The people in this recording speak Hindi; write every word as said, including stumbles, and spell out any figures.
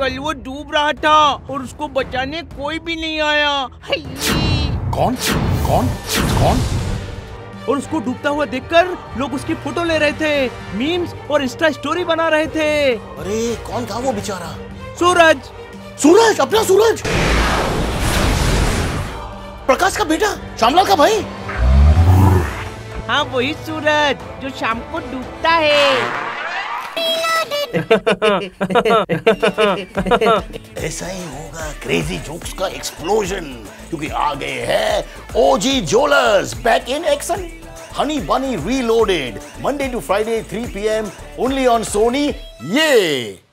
कल वो डूब रहा था और उसको बचाने कोई भी नहीं आया। कौन कौन कौन? और उसको डूबता हुआ देखकर लोग उसकी फोटो ले रहे थे, मीम्स और इंस्टा स्टोरी बना रहे थे। अरे कौन था वो बेचारा? सूरज। सूरज, अपना सूरज, प्रकाश का बेटा, श्यामलाल का भाई। हाँ वही सूरज जो शाम को डूबता है। ऐसा ही होगा क्रेजी जोक्स का एक्सप्लोजन, क्योंकि आ गए हैं OG jewellers back in action. Honey bunny reloaded, Monday to Friday three P M only on Sony. ये